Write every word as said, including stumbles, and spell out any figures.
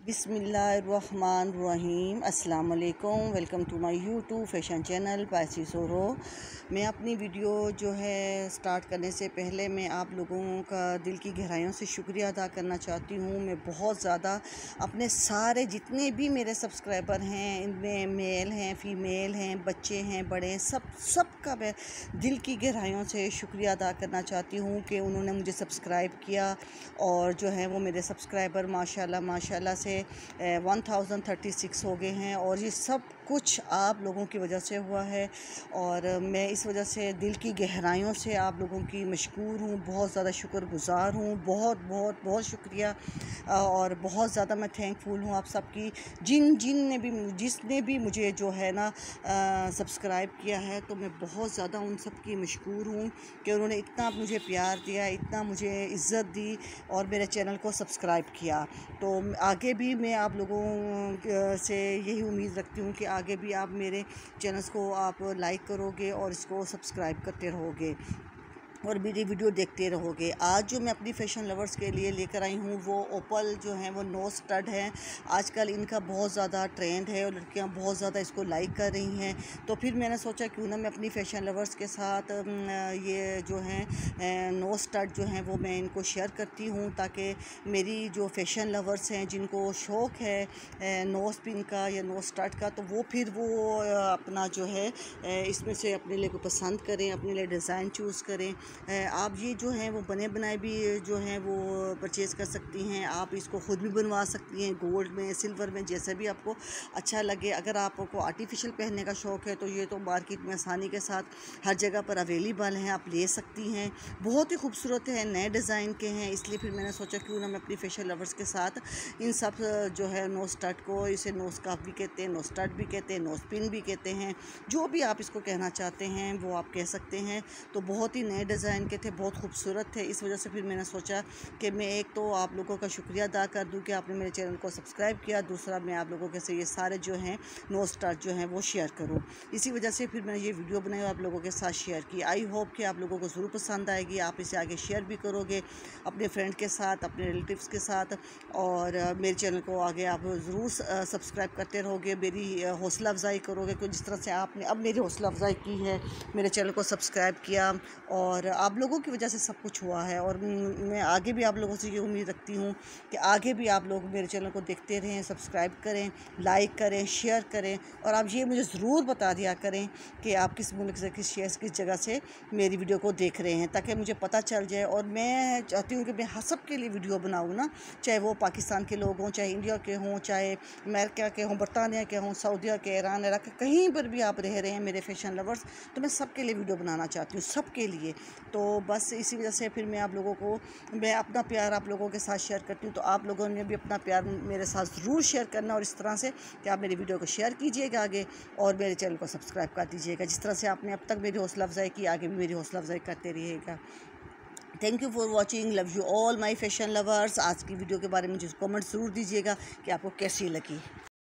बिस्मिल्लाहिर्रहमानिर्रहीम अस्सलाम वालेकुम। Welcome to my YouTube fashion channel पायसी सोरो। मैं अपनी वीडियो जो है स्टार्ट करने से पहले मैं आप लोगों का दिल की गहराइयों से शुक्रिया अदा करना चाहती हूँ। मैं बहुत ज़्यादा अपने सारे जितने भी मेरे सब्सक्राइबर हैं, इनमें मेल हैं, फ़ीमेल हैं, बच्चे हैं, बड़े हैं, सब सब का मैं दिल की गहराइयों से शुक्रिया अदा करना चाहती हूँ कि उन्होंने मुझे सब्सक्राइब किया। और जो है वो मेरे सब्सक्राइबर माशाल्लाह माशाल्लाह से वन थाउजेंड थर्टी सिक्स हो गए हैं और ये सब कुछ आप लोगों की वजह से हुआ है। और मैं इस वजह से दिल की गहराइयों से आप लोगों की मशकूर हूँ, बहुत ज़्यादा शुक्रगुज़ार हूँ। बहुत बहुत बहुत शुक्रिया और बहुत ज़्यादा मैं थैंकफुल हूँ आप सबकी, जिन जिन ने भी जिसने भी मुझे जो है ना सब्सक्राइब किया है। तो मैं बहुत ज़्यादा उन सब की मशकूर हूँ कि उन्होंने इतना मुझे प्यार दिया, इतना मुझे इज़्ज़त दी और मेरे चैनल को सब्सक्राइब किया। तो आगे भी मैं आप लोगों से यही उम्मीद रखती हूँ कि आगे भी आप मेरे चैनल्स को आप लाइक करोगे और इसको सब्सक्राइब करते रहोगे और मेरी वीडियो देखते रहोगे। आज जो मैं अपनी फ़ैशन लवर्स के लिए लेकर आई हूँ वो ओपल जो है वो नो स्टड है। आजकल इनका बहुत ज़्यादा ट्रेंड है और लड़कियाँ बहुत ज़्यादा इसको लाइक कर रही हैं। तो फिर मैंने सोचा क्यों ना मैं अपनी फ़ैशन लवर्स के साथ ये जो है नो स्टड जो हैं वो मैं इनको शेयर करती हूँ, ताकि मेरी जो फ़ैशन लवर्स हैं जिनको शौक़ है नो स्पिन का या नो स्टड का, तो वो फिर वो अपना जो है इसमें से अपने लिए को पसंद करें, अपने लिए डिज़ाइन चूज़ करें। आप ये जो हैं वो बने बनाए भी जो हैं वो परचेज़ कर सकती हैं। आप इसको ख़ुद भी बनवा सकती हैं, गोल्ड में, सिल्वर में, जैसे भी आपको अच्छा लगे। अगर आपको आर्टिफिशियल पहनने का शौक़ है तो ये तो मार्केट में आसानी के साथ हर जगह पर अवेलेबल हैं, आप ले सकती हैं। बहुत ही खूबसूरत है, नए डिज़ाइन के हैं, इसलिए फिर मैंने सोचा क्यों ना मैं अपनी फ़ैशन लवर्स के साथ इन सब जो है नो स्टड को, इसे नो स्कार्फ भी कहते हैं, नो स्टड भी कहते हैं, नो स्पिन भी कहते हैं, जो भी आप इसको कहना चाहते हैं वो आप कह सकते हैं। तो बहुत ही नए डिज़ाइन के थे, बहुत खूबसूरत थे। इस वजह से फिर मैंने सोचा कि मैं एक तो आप लोगों का शुक्रिया अदा कर दूं कि आपने मेरे चैनल को सब्सक्राइब किया, दूसरा मैं आप लोगों के से ये सारे जो हैं नो स्टार जो हैं वो शेयर करूं। इसी वजह से फिर मैंने ये वीडियो बनाई और आप लोगों के साथ शेयर की। आई होप कि आप लोगों को ज़रूर पसंद आएगी, आप इसे आगे शेयर भी करोगे अपने फ्रेंड के साथ, अपने रिलेटिव्स के साथ, और मेरे चैनल को आगे आप ज़रूर सब्सक्राइब करते रहोगे, मेरी हौसला अफजाई करोगे। क्योंकि जिस तरह से आपने अब मेरी हौसला अफजाई की है, मेरे चैनल को सब्सक्राइब किया, और आप लोगों की वजह से सब कुछ हुआ है। और मैं आगे भी आप लोगों से ये उम्मीद रखती हूँ कि आगे भी आप लोग मेरे चैनल को देखते रहें, सब्सक्राइब करें, लाइक करें, शेयर करें, और आप ये मुझे ज़रूर बता दिया करें कि आप किस मुल्क से, किस शेयर किस जगह से मेरी वीडियो को देख रहे हैं, ताकि मुझे पता चल जाए। और मैं चाहती हूँ कि मैं हर सब के लिए वीडियो बनाऊँ ना, चाहे वो पाकिस्तान के लोग हों, चाहे इंडिया के हों, चाहे अमेरिका के हों, बरतानिया के हों, सऊदीया के, ईरान, इराक, कहीं पर भी आप रह रहे हैं मेरे फ़ैशन लवर्स, तो मैं सब के लिए वीडियो बनाना चाहती हूँ, सब के लिए। तो बस इसी वजह से फिर मैं आप लोगों को, मैं अपना प्यार आप लोगों के साथ शेयर करती हूँ। तो आप लोगों ने भी अपना प्यार मेरे साथ ज़रूर शेयर करना, और इस तरह से कि आप मेरी वीडियो को शेयर कीजिएगा आगे और मेरे चैनल को सब्सक्राइब कर दीजिएगा। जिस तरह से आपने अब तक मेरी हौसला अफजाई की, आगे भी मेरी हौसला अफजाई करते रहिएगा। Thank you for watching, love you all my fashion lovers. आज की वीडियो के बारे में मुझे कमेंट ज़रूर दीजिएगा कि आपको कैसी लगी।